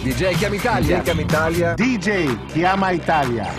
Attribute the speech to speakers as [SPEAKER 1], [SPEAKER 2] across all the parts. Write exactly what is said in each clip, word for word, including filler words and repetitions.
[SPEAKER 1] D J Chiama Italia.
[SPEAKER 2] D J Chiama Italia.
[SPEAKER 3] D J Chiama Italia.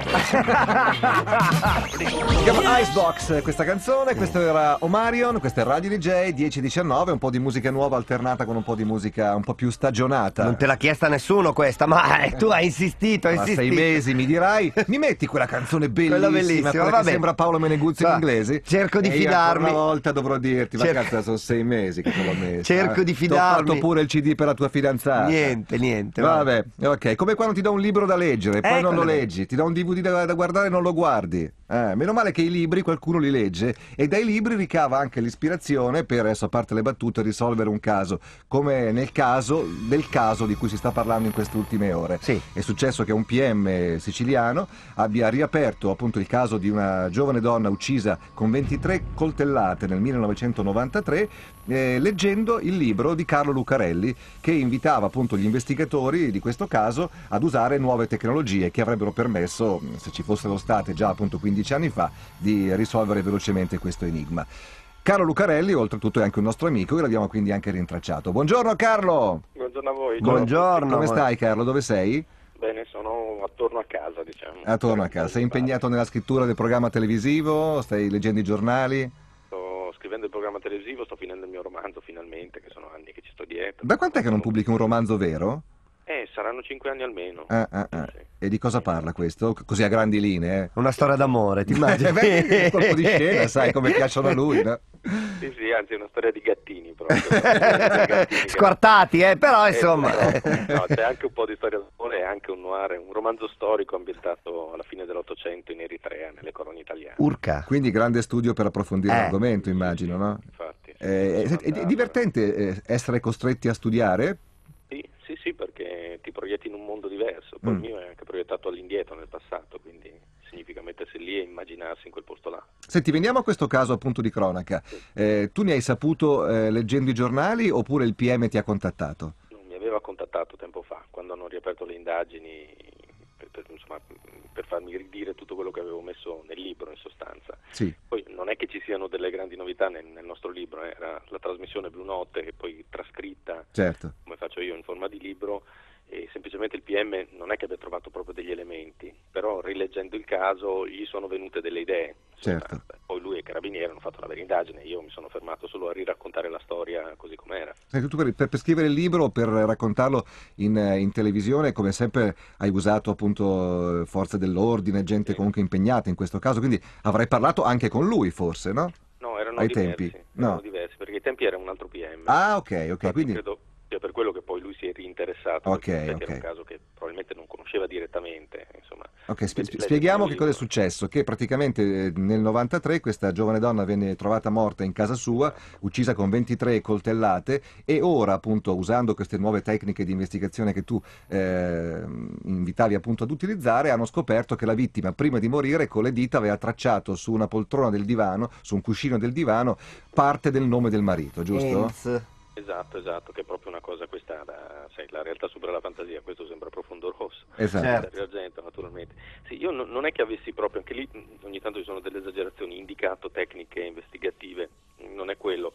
[SPEAKER 2] Si chiama Icebox questa canzone, questo era Omarion, questo è Radio D J dieci diciannove, un po' di musica nuova alternata con un po' di musica un po' più stagionata.
[SPEAKER 1] Non te l'ha chiesta nessuno questa, ma eh, tu hai insistito, hai
[SPEAKER 2] Ma
[SPEAKER 1] insistito.
[SPEAKER 2] sei mesi mi dirai, mi metti quella canzone bellissima,
[SPEAKER 1] Quella bellissima,
[SPEAKER 2] quella che
[SPEAKER 1] vabbè.
[SPEAKER 2] sembra Paolo Meneguzzi in
[SPEAKER 1] Va,
[SPEAKER 2] inglese.
[SPEAKER 1] cerco di
[SPEAKER 2] e io
[SPEAKER 1] fidarmi.
[SPEAKER 2] ancora una volta dovrò dirti, ma
[SPEAKER 1] Cerco-
[SPEAKER 2] cazzo sono sei mesi che te l'ho messo.
[SPEAKER 1] Cerco di
[SPEAKER 2] Ti ho
[SPEAKER 1] fidarmi.
[SPEAKER 2] fatto pure il C D per la tua fidanzata.
[SPEAKER 1] Niente, niente.
[SPEAKER 2] Vabbè, ok, come quando ti do un libro da leggere, poi
[SPEAKER 1] Eh,
[SPEAKER 2] non lo
[SPEAKER 1] quello è-
[SPEAKER 2] leggi, ti do un D V D da, da guardare e non lo guardi. Eh, meno male che i libri qualcuno li legge e dai libri ricava anche l'ispirazione per, adesso a parte le battute, risolvere un caso, come nel caso del caso di cui si sta parlando in queste ultime ore.
[SPEAKER 1] Sì.
[SPEAKER 2] È successo che un P M siciliano abbia riaperto appunto il caso di una giovane donna uccisa con ventitré coltellate nel millenovecentonovantatré, eh, leggendo il libro di Carlo Lucarelli, che invitava appunto gli investigatori di questo caso ad usare nuove tecnologie che avrebbero permesso, se ci fossero state già appunto quindici anni fa, di risolvere velocemente questo enigma. Carlo Lucarelli, oltretutto, è anche un nostro amico e l'abbiamo quindi anche rintracciato. Buongiorno Carlo!
[SPEAKER 4] Buongiorno a voi.
[SPEAKER 1] Buongiorno.
[SPEAKER 2] Come stai Carlo? Dove sei?
[SPEAKER 4] Bene, sono attorno a casa, diciamo.
[SPEAKER 2] Attorno a casa. Sei impegnato nella scrittura del programma televisivo? Stai leggendo i giornali?
[SPEAKER 4] Sto scrivendo il programma televisivo, sto finendo il mio romanzo finalmente, che sono anni che ci sto dietro.
[SPEAKER 2] Da quant'è che non pubblichi un romanzo vero?
[SPEAKER 4] Eh, saranno cinque anni almeno.
[SPEAKER 2] Ah, ah, ah.
[SPEAKER 4] Sì.
[SPEAKER 2] E di cosa parla questo? Così a grandi linee, eh?
[SPEAKER 1] Una storia d'amore, ti
[SPEAKER 2] Eh,
[SPEAKER 1] immagini?
[SPEAKER 2] beh, che colpo di scena, sai come piacciono a lui, no?
[SPEAKER 4] Sì, sì, anzi è una storia di gattini proprio. Di gattini che-
[SPEAKER 1] Squartati, eh, però
[SPEAKER 4] Eh,
[SPEAKER 1] insomma.
[SPEAKER 4] però, no, c'è anche un po' di storia d'amore e anche un noir, un romanzo storico ambientato alla fine dell'Ottocento in Eritrea, nelle colonie italiane.
[SPEAKER 1] Urca.
[SPEAKER 2] Quindi grande studio per approfondire
[SPEAKER 1] Eh.
[SPEAKER 2] l'argomento, immagino, no?
[SPEAKER 4] Infatti. sì,
[SPEAKER 2] Eh,
[SPEAKER 4] sono
[SPEAKER 2] è, è- è
[SPEAKER 4] andato-
[SPEAKER 2] divertente eh, essere costretti a studiare?
[SPEAKER 4] Sì, sì, sì, perché ti proietti in un mondo diverso. Poi
[SPEAKER 2] Mm.
[SPEAKER 4] il mio è anche proiettato all'indietro, nel passato, quindi significa mettersi lì e immaginarsi in quel posto là.
[SPEAKER 2] Senti, veniamo a questo caso appunto di cronaca. Eh, tu ne hai saputo eh, leggendo i giornali oppure il P M ti ha contattato?
[SPEAKER 4] Non mi aveva contattato tempo fa, quando hanno riaperto le indagini, per, per, insomma, per farmi ridire tutto quello che avevo messo nel libro, in sostanza.
[SPEAKER 2] Sì.
[SPEAKER 4] Poi non è che ci siano delle grandi novità nel, nel nostro libro, eh, era la trasmissione Blu Notte, che poi trascritta,
[SPEAKER 2] Certo.
[SPEAKER 4] come faccio io, in forma di libro, e semplicemente il P M non è che abbia trovato proprio degli elementi, però rileggendo il caso gli sono venute delle idee.
[SPEAKER 2] Certo.
[SPEAKER 4] Poi lui e i carabinieri hanno fatto la vera indagine, io mi sono fermato solo a riraccontare la storia così com'era.
[SPEAKER 2] Senti, tu per, per- per scrivere il libro, per raccontarlo in, eh, in televisione, come sempre hai usato appunto eh, forze dell'ordine, gente
[SPEAKER 4] Sì.
[SPEAKER 2] comunque impegnata in questo caso, quindi avrai parlato anche con lui forse, no?
[SPEAKER 4] No, erano
[SPEAKER 2] Ai
[SPEAKER 4] diversi,
[SPEAKER 2] tempi?
[SPEAKER 4] erano
[SPEAKER 2] No.
[SPEAKER 4] diversi, perché ai tempi era un altro P M.
[SPEAKER 2] Ah, ok, ok,
[SPEAKER 4] Infatti
[SPEAKER 2] quindi...
[SPEAKER 4] credo sia per quello che poi lui si è reinteressato,
[SPEAKER 2] Ok,
[SPEAKER 4] perché in effetti
[SPEAKER 2] ok.
[SPEAKER 4] era un caso che probabilmente non conosceva direttamente, insomma.
[SPEAKER 2] Ok, spie-
[SPEAKER 4] Invece
[SPEAKER 2] spieghiamo che
[SPEAKER 4] leggendo
[SPEAKER 2] cosa è
[SPEAKER 4] il libro-
[SPEAKER 2] successo, che praticamente eh, nel novantatré questa giovane donna venne trovata morta in casa sua, uccisa con ventitré coltellate, e ora appunto usando queste nuove tecniche di investigazione che tu eh, invitavi appunto ad utilizzare, hanno scoperto che la vittima prima di morire con le dita aveva tracciato su una poltrona del divano, su un cuscino del divano, parte del nome del marito, giusto?
[SPEAKER 1] Enz.
[SPEAKER 4] Esatto, esatto, che è proprio una cosa questa, da, sai, la realtà supera la fantasia, questo sembra profondo rosso.
[SPEAKER 2] Esatto.
[SPEAKER 1] Certo.
[SPEAKER 4] Dario Argento, naturalmente. Sì, io no- non è che avessi proprio, anche lì mh, ogni tanto ci sono delle esagerazioni, indicato tecniche investigative, non è quello.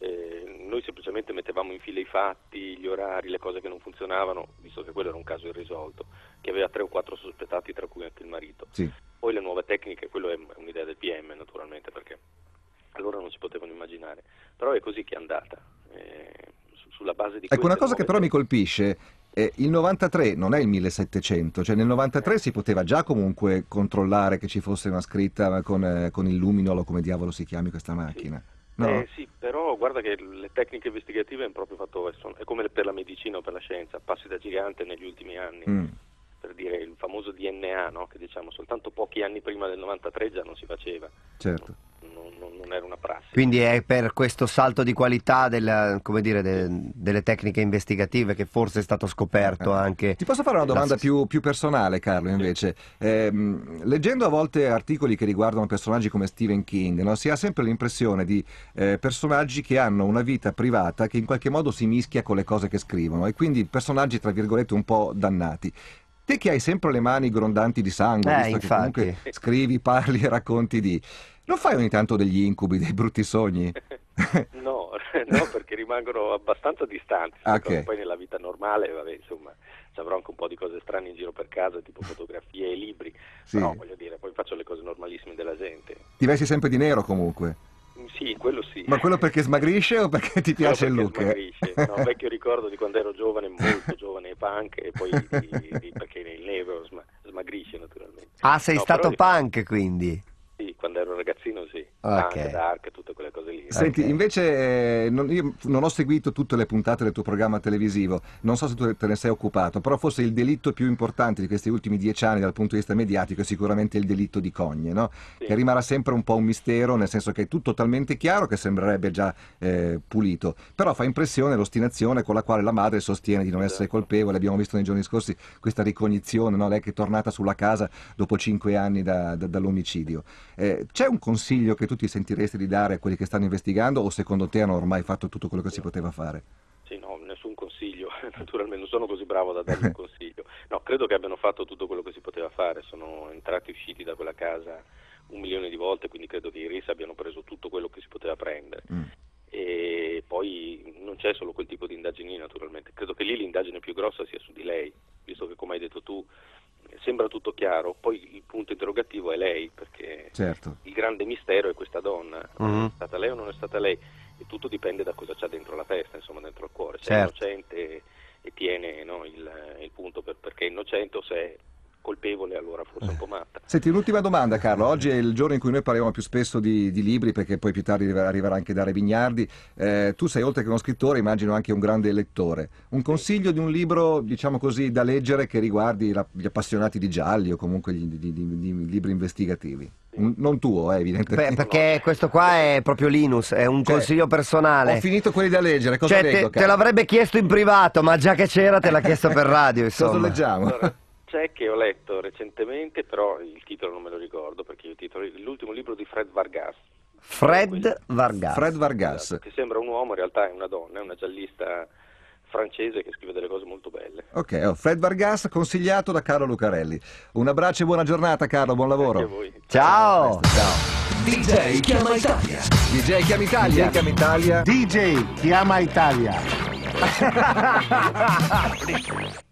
[SPEAKER 4] Eh, noi semplicemente mettevamo in fila i fatti, gli orari, le cose che non funzionavano, visto che quello era un caso irrisolto, che aveva tre o quattro sospettati, tra cui anche il marito.
[SPEAKER 2] Sì.
[SPEAKER 4] Poi le nuove tecniche, quello è è un'idea del P M naturalmente, perché allora non si potevano immaginare, però è così che è andata, eh, su- sulla base di
[SPEAKER 2] Ecco, una
[SPEAKER 4] queste
[SPEAKER 2] cosa che
[SPEAKER 4] nuove
[SPEAKER 2] però mi
[SPEAKER 4] tecniche.
[SPEAKER 2] colpisce, eh, il novantatré non è il millesettecento, cioè nel novantatré si poteva già comunque controllare che ci fosse una scritta con, eh, con il luminol o come diavolo si chiami questa macchina. No?
[SPEAKER 4] Eh, sì, però guarda che le tecniche investigative hanno proprio fatto, sono- è come per la medicina o per la scienza, passi da gigante negli ultimi anni.
[SPEAKER 2] Mm.
[SPEAKER 4] Per dire il famoso D N A, no? Che diciamo soltanto pochi anni prima del novantatré già non si faceva,
[SPEAKER 2] Certo.
[SPEAKER 4] non, non- non era una prassi.
[SPEAKER 1] Quindi è per questo salto di qualità della- come dire, de- delle tecniche investigative che forse è stato scoperto anche.
[SPEAKER 2] Ti posso fare una domanda
[SPEAKER 1] la-
[SPEAKER 2] più, più personale, Carlo, invece? Ehm, leggendo a volte articoli che riguardano personaggi come Stephen King, no? Si ha sempre l'impressione di eh, personaggi che hanno una vita privata che in qualche modo si mischia con le cose che scrivono, e quindi personaggi, tra virgolette, un po' dannati. Te che hai sempre le mani grondanti di sangue,
[SPEAKER 1] Eh,
[SPEAKER 2] visto che
[SPEAKER 1] infatti.
[SPEAKER 2] comunque scrivi, parli e racconti di... Non fai ogni tanto degli incubi, dei brutti sogni?
[SPEAKER 4] No, no, perché rimangono abbastanza distanti.
[SPEAKER 2] Okay.
[SPEAKER 4] Poi nella vita normale, vabbè, insomma, ci avrò anche un po' di cose strane in giro per casa, tipo fotografie e libri.
[SPEAKER 2] Sì.
[SPEAKER 4] Però voglio dire, poi faccio le cose normalissime della gente.
[SPEAKER 2] Ti vesti sempre di nero comunque?
[SPEAKER 4] Sì, quello sì.
[SPEAKER 2] Ma quello perché smagrisce o perché ti piace il look?
[SPEAKER 4] Smagrisce. No, un vecchio ricordo di quando ero giovane, molto giovane e punk, e poi di, di, perché il nero sma, smagrisce naturalmente.
[SPEAKER 1] Ah, sei
[SPEAKER 4] no,
[SPEAKER 1] stato
[SPEAKER 4] però,
[SPEAKER 1] punk quindi?
[SPEAKER 4] Sì, quando ero ragazzino sì.
[SPEAKER 1] Ok.
[SPEAKER 4] Punk, dark, tutte quelle cose lì.
[SPEAKER 2] Senti,
[SPEAKER 1] Ok.
[SPEAKER 2] invece eh, non, io non ho seguito tutte le puntate del tuo programma televisivo, non so se tu te ne sei occupato, però forse il delitto più importante di questi ultimi dieci anni dal punto di vista mediatico è sicuramente il delitto di Cogne, no?
[SPEAKER 4] Sì.
[SPEAKER 2] Che rimarrà sempre un po' un mistero, nel senso che è tutto talmente chiaro che sembrerebbe già eh, pulito, però fa impressione l'ostinazione con la quale la madre sostiene di non essere
[SPEAKER 4] Esatto.
[SPEAKER 2] colpevole. Abbiamo visto nei giorni scorsi questa ricognizione, no? Lei che è tornata sulla casa dopo cinque anni da- da- dall'omicidio. Eh, c'è un consiglio che tu ti sentiresti di dare a quelli che stanno investigando, o secondo te hanno ormai fatto tutto quello che si poteva fare?
[SPEAKER 4] Sì, no, nessun consiglio, naturalmente non sono così bravo da dargli un consiglio. No, credo che abbiano fatto tutto quello che si poteva fare, sono entrati e usciti da quella casa un milione di volte, quindi credo che i R I S abbiano preso tutto quello che si poteva prendere.
[SPEAKER 2] Mm.
[SPEAKER 4] E poi non c'è solo quel tipo di indagini naturalmente, credo che lì l'indagine più grossa sia su di lei, visto che come hai detto tu sembra tutto chiaro, poi il punto interrogativo è lei, perché
[SPEAKER 2] Certo.
[SPEAKER 4] il grande mistero è questa donna,
[SPEAKER 1] Mhm.
[SPEAKER 4] è stata lei o non è stata lei, e tutto dipende da cosa c'ha dentro la testa, insomma dentro il cuore, se
[SPEAKER 1] Certo.
[SPEAKER 4] è innocente e tiene, no, il, il punto per, perché è innocente, o se è colpevole allora forse un po' matta.
[SPEAKER 2] Senti, un'ultima domanda Carlo, oggi è il giorno in cui noi parliamo più spesso di, di libri, perché poi più tardi arriverà, arriverà anche Dario Vignardi. Eh, tu sei, oltre che uno scrittore, immagino anche un grande lettore. Un consiglio di un libro, diciamo così, da leggere che riguardi la- gli appassionati di gialli o comunque gli- di, di- di libri investigativi? Un- non tuo, eh, evidentemente.
[SPEAKER 1] Beh, perché questo qua è proprio Linus, è un
[SPEAKER 2] Cioè,
[SPEAKER 1] consiglio personale.
[SPEAKER 2] Ho finito quelli da leggere, cosa
[SPEAKER 1] Cioè,
[SPEAKER 2] leggo,
[SPEAKER 1] te, te
[SPEAKER 2] Carlo?
[SPEAKER 1] l'avrebbe chiesto in privato, ma già che c'era te l'ha chiesto per radio,
[SPEAKER 2] Cosa
[SPEAKER 1] insomma.
[SPEAKER 2] leggiamo?
[SPEAKER 4] Allora, c'è che ho letto recentemente, però il titolo non me lo ricordo, perché io titolo l'ultimo libro di Fred Vargas.
[SPEAKER 1] Fred Vargas.
[SPEAKER 2] Fred Vargas.
[SPEAKER 4] Esatto, che sembra un uomo, in realtà è una donna, è una giallista francese che scrive delle cose molto belle.
[SPEAKER 2] Ok, oh, Fred Vargas consigliato da Carlo Lucarelli. Un abbraccio e buona giornata Carlo, buon lavoro.
[SPEAKER 4] Anche a voi.
[SPEAKER 1] Ciao.
[SPEAKER 2] Ciao.
[SPEAKER 5] D J Chiama Italia.
[SPEAKER 2] D J Chiama Italia. D J Chiama Italia.
[SPEAKER 3] D J chiama Italia.